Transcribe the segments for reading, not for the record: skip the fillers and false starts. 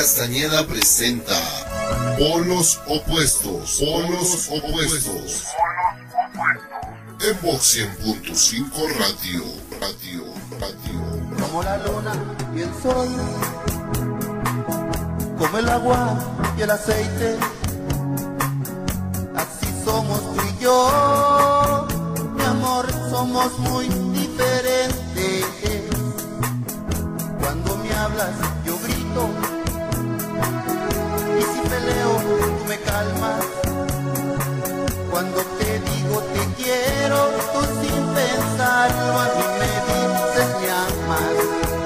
Castañeda presenta Polos Opuestos. Polos Opuestos. En Vox 100.5 Radio. Como la luna y el sol, como el agua y el aceite, así somos tú y yo, mi amor, somos muy diferentes. Cuando me hablas yo grito, y si peleo tú me calmas. Cuando te digo te quiero, tú sin pensarlo a mí me dices me amas.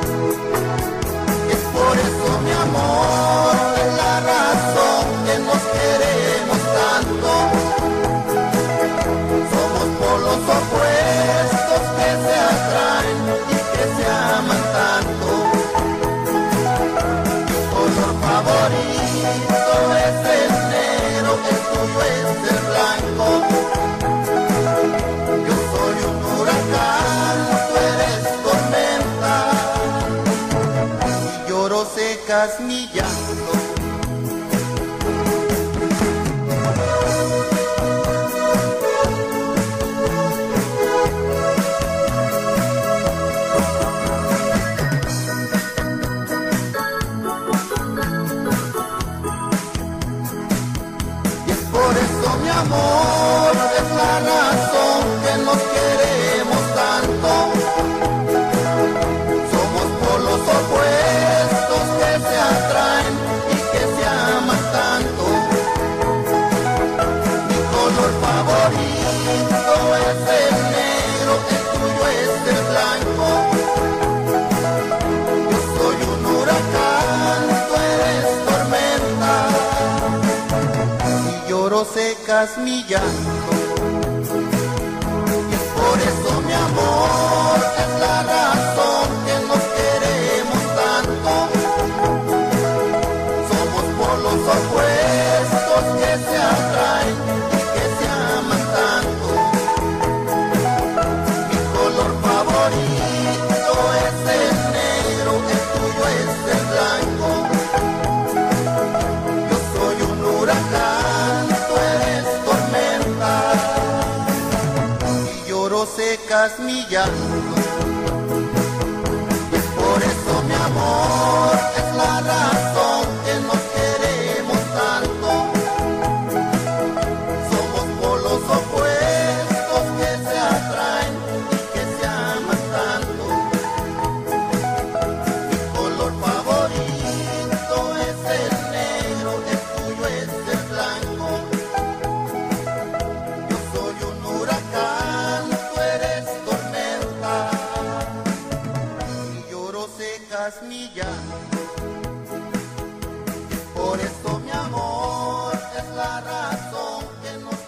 Es por eso mi amor, es la razón que nos queremos tanto. Somos polos opuestos que se atraen y que se aman tanto. Mi color favorito es el negro, el tuyo es el blanco. Yo soy un huracán, tú eres tormenta, y lloro secas mi llanto. Mi amor, es la razón que nos queremos tanto. Somos polos opuestos que se atraen y que se aman tanto. Mi color favorito es el negro, el tuyo es el blanco. Yo soy un huracán, tú eres tormenta, y lloro secas mi llanto. Y es por eso mi amor, es la razón que nos queremos tanto. Somos polos opuestos que se atraen y que se aman tanto. Mi color favorito es el negro, el tuyo es el blanco. Yo soy un huracán, secas mi llanto. Y es por eso mi amor, es la razón que nos queremos tanto. Somos polos opuestos que se atraen y que se aman tanto. Mi color favorito es el negro, el tuyo es el blanco. Yo soy un huracán, secas mi llanto. Por eso mi amor, es la razón que nos